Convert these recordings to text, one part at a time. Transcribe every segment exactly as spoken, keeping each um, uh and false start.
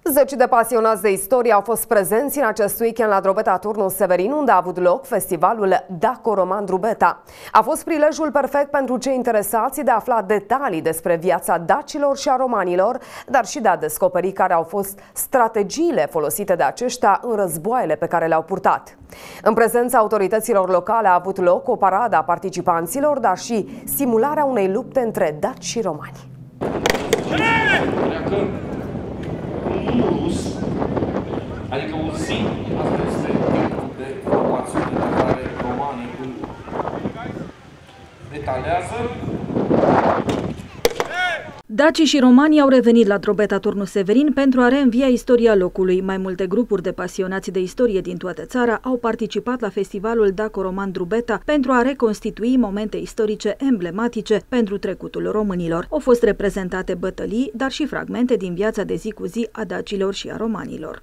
Zeci de pasionați de istorie au fost prezenți în acest weekend la Drobeta Turnul Severin, unde a avut loc festivalul Daco-Roman Drobeta. A fost prilejul perfect pentru cei interesați de a afla detalii despre viața dacilor și a romanilor, dar și de a descoperi care au fost strategiile folosite de aceștia în războaiele pe care le-au purtat. În prezența autorităților locale a avut loc o paradă a participanților, dar și simularea unei lupte între daci și romani. Urus, adică un zi, asta este tipul de formațiune pe care romanii îl etalează. Dacii și romanii au revenit la Drobeta Turnul Severin pentru a reînvia istoria locului. Mai multe grupuri de pasionați de istorie din toată țara au participat la festivalul Daco-Roman Drobeta pentru a reconstitui momente istorice emblematice pentru trecutul românilor. Au fost reprezentate bătălii, dar și fragmente din viața de zi cu zi a dacilor și a romanilor.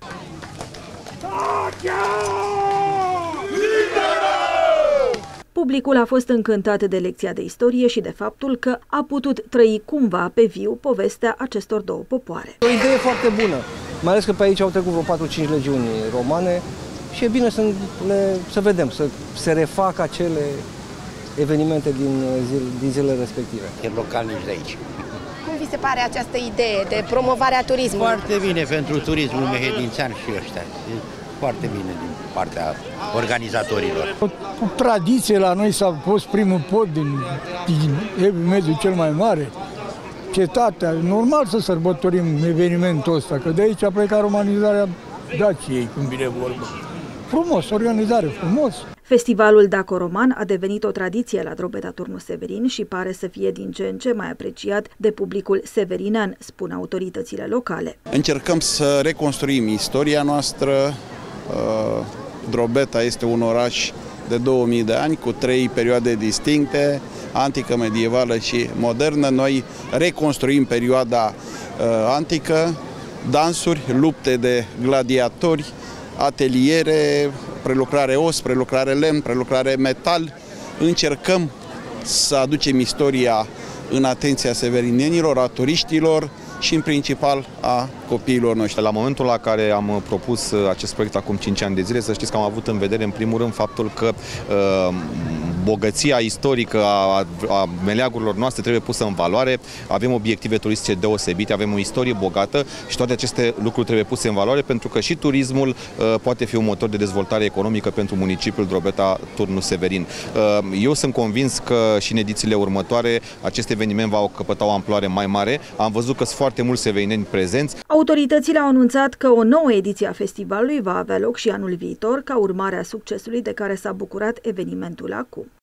Publicul a fost încântat de lecția de istorie și de faptul că a putut trăi cumva pe viu povestea acestor două popoare. O idee foarte bună, mai ales că pe aici au trecut vreo patru cinci legiuni romane și e bine să, le, să vedem, să se refacă acele evenimente din, zile, din zilele respective. E localnici de aici. Cum vi se pare această idee de promovare a turismului? Foarte bine pentru turismul mehedințean și ăștia. Foarte bine din partea organizatorilor. O tradiție la noi s-a fost primul pod din, din Evul Mediu cel mai mare. Cetatea, normal să sărbătorim evenimentul ăsta, că de aici a plecat romanizarea Daciei, cum bine vorbă. Frumos, organizare, frumos. Festivalul Daco-Roman a devenit o tradiție la Drobeta Turnul Severin și pare să fie din ce în ce mai apreciat de publicul severinean, spun autoritățile locale. Încercăm să reconstruim istoria noastră. Drobeta este un oraș de două mii de ani cu trei perioade distincte, antică, medievală și modernă. Noi reconstruim perioada antică, dansuri, lupte de gladiatori, ateliere, prelucrare os, prelucrare lemn, prelucrare metal. Încercăm să aducem istoria în atenția severinenilor, a turiștilor și în principal a copiilor noștri. La momentul la care am propus acest proiect acum cinci ani de zile, să știți că am avut în vedere în primul rând faptul că uh, bogăția istorică a, a meleagurilor noastre trebuie pusă în valoare, avem obiective turistice deosebite, avem o istorie bogată și toate aceste lucruri trebuie puse în valoare pentru că și turismul uh, poate fi un motor de dezvoltare economică pentru municipiul Drobeta Turnul Severin. Uh, eu sunt convins că și în edițiile următoare acest eveniment va căpăta o amploare mai mare. Am văzut că sunt foarte mulți severineni prezenți. Autoritățile au anunțat că o nouă ediție a festivalului va avea loc și anul viitor, ca urmare a succesului de care s-a bucurat evenimentul acum.